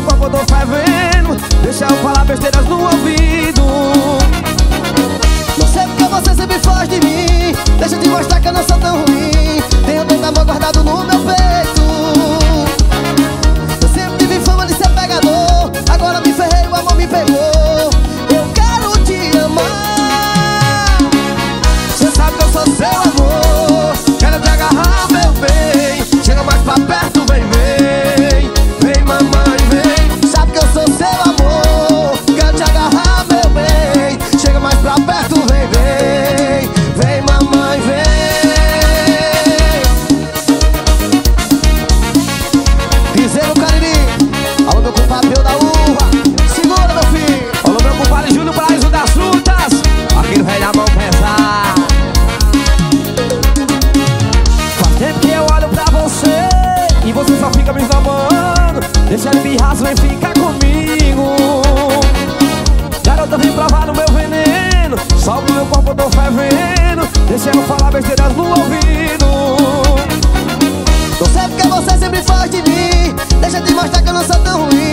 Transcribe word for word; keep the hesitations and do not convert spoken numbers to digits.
corpo eu tô fervendo. Deixa eu falar besteiras no ouvido. Não sei porque você sempre foge de mim. Deixa eu te mostrar que eu não sou tão ruim. Tenho tanto amor guardado no meu peito. Eu sempre tive fama de ser pegador. Agora me ferrei, o amor me pegou. Eu quero te amar. Você sabe que eu sou seu amor. Quero te agarrar, meu bem. Chega mais pra perto, vem, vem. Vem, mamãe, vem. Sabe que eu sou seu amor. Quero te agarrar, meu bem. Chega mais pra perto, vem, vem. Vem, mamãe, vem. Piseiro Cariri. Alô, meu compadre da uva. Segura, meu filho. Alô, meu compadre Júnior, paraíso das frutas. Aqui no Rei da Mão Pesar. Faz tempo que eu olho pra você e você só fica me esnobando. Deixa de pirraço, vem ficar comigo. Garota, vem provar no meu veneno. Só no meu corpo eu tô fervendo. Deixa eu falar besteiras no ouvido. Não sei porque você sempre foge de mim. Deixa eu te mostrar que eu não sou tão ruim.